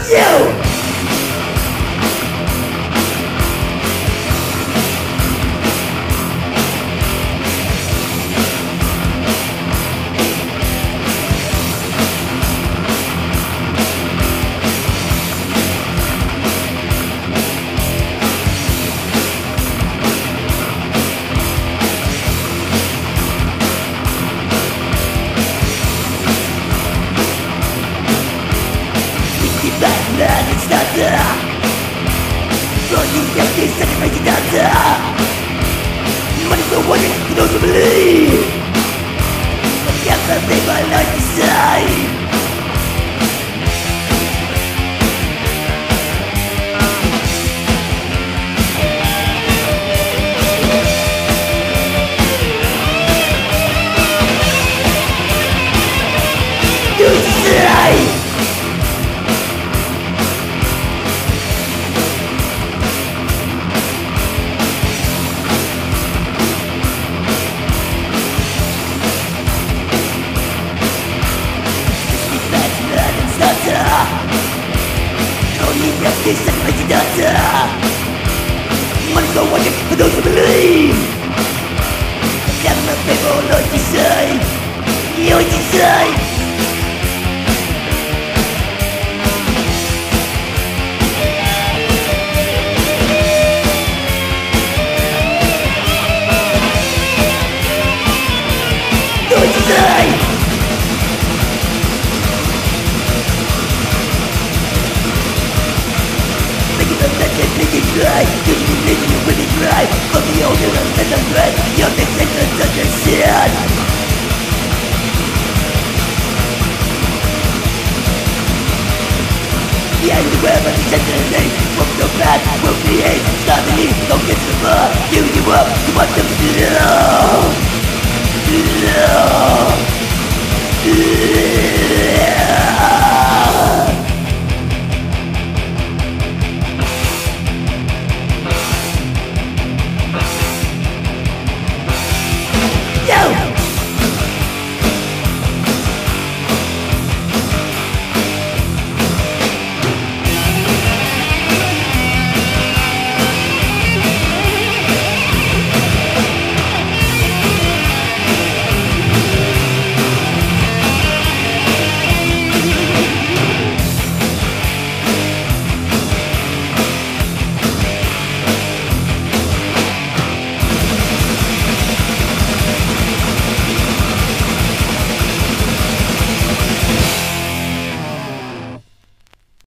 you. It's not there. So you get this sacrifice not there. Money for working for those who believe. I can't make my life decide. You decide. This sacrifice data. Money go working for those who believe. Never people know what you say. You know what you say. Know what you say. Make it right, you can make it when it's right. Fuck the old and the red, you're the sentence of your sin. Yeah, you wear but the sentence from the bad, will behave. Stop the need, don't get the bar. Give you up, you want them to love.